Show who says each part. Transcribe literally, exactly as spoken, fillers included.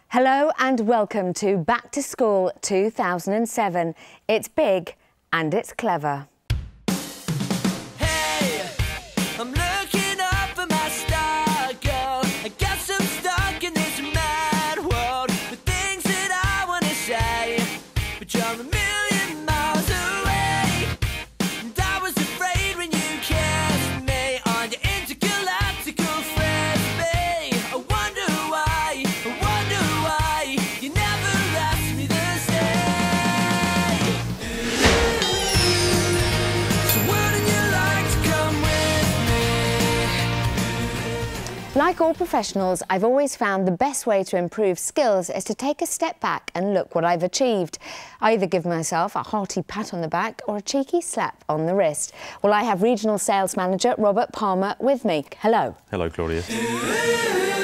Speaker 1: Hello and welcome to Back to School two thousand seven. It's big and it's clever.
Speaker 2: Hey, I'm looking up for my star girl. I guess I'm stuck in this mad world with things that I want to say, but you're a million miles away. And I was afraid when you kissed me on your intergalactical frisbee. I wonder why, I wonder why you never asked me to stay. So wouldn't you like to come with me?
Speaker 1: Like all professionals, I've always found the best way to improve skills is to take a step back and look what I've achieved. I either give myself a hearty pat on the back or a cheeky slap on the wrist. Well, I have Regional Sales Manager Robert Palmer with me. Hello.
Speaker 3: Hello, Claudia.